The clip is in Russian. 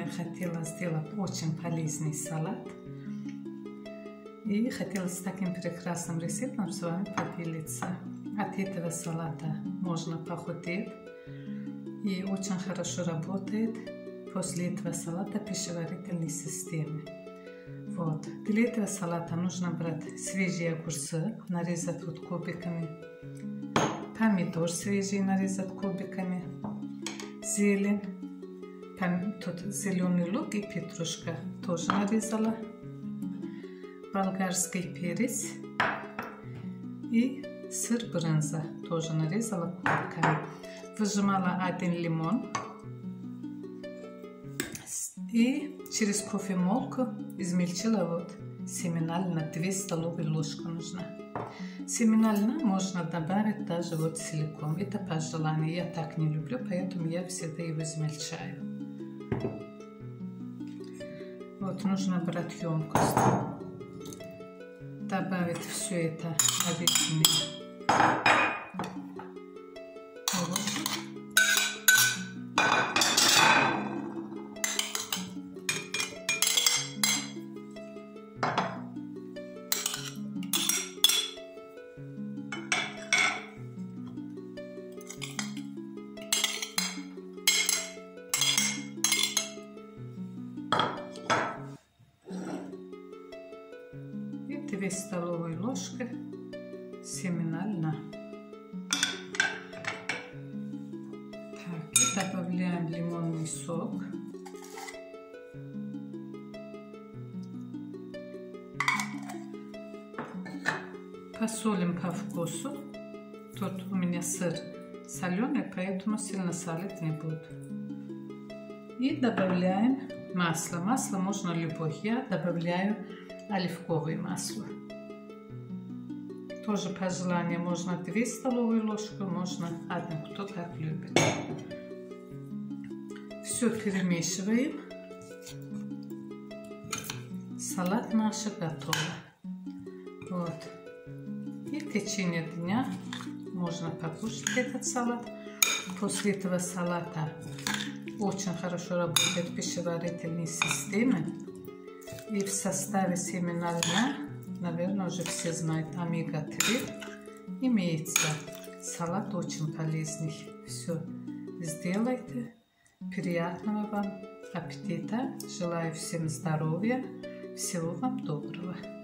я хотела сделать очень полезный салат. И хотела с таким прекрасным рецептом с вами поделиться. От этого салата можно похудеть. И очень хорошо работает после этого салата пищеварительной системы. Вот. Для этого салата нужно брать свежие огурцы, нарезать вот кубиками. Помидор свежий нарезать кубиками. Зелень. Тут зеленый лук и петрушка тоже нарезала. Болгарский перец и сыр брынза тоже нарезала кубиками. Выжимала 1 лимон и через кофемолку измельчила вот семена льна, 2 столовые ложки нужно. Семена льна можно добавить даже вот целиком, это по желанию. Я так не люблю, поэтому я всегда его измельчаю. Вот нужно брать емкость, добавить все это нарезанные овощи. И 2 столовые ложки семена льна. Так, и добавляем лимонный сок. Посолим по вкусу. Тут у меня сыр соленый, поэтому сильно солить не буду. И добавляем масло. Масло можно любое. Я добавляю оливковое масло. Тоже по желанию можно 2 столовые ложки, можно 1, кто как любит. Все перемешиваем. Салат наш готов. Вот. И в течение дня можно покушать этот салат. После этого салата очень хорошо работает пищеварительная система. И в составе семена льна, наверное, уже все знают, омега-3 имеется. Салат очень полезный. Все сделайте. Приятного вам аппетита. Желаю всем здоровья. Всего вам доброго.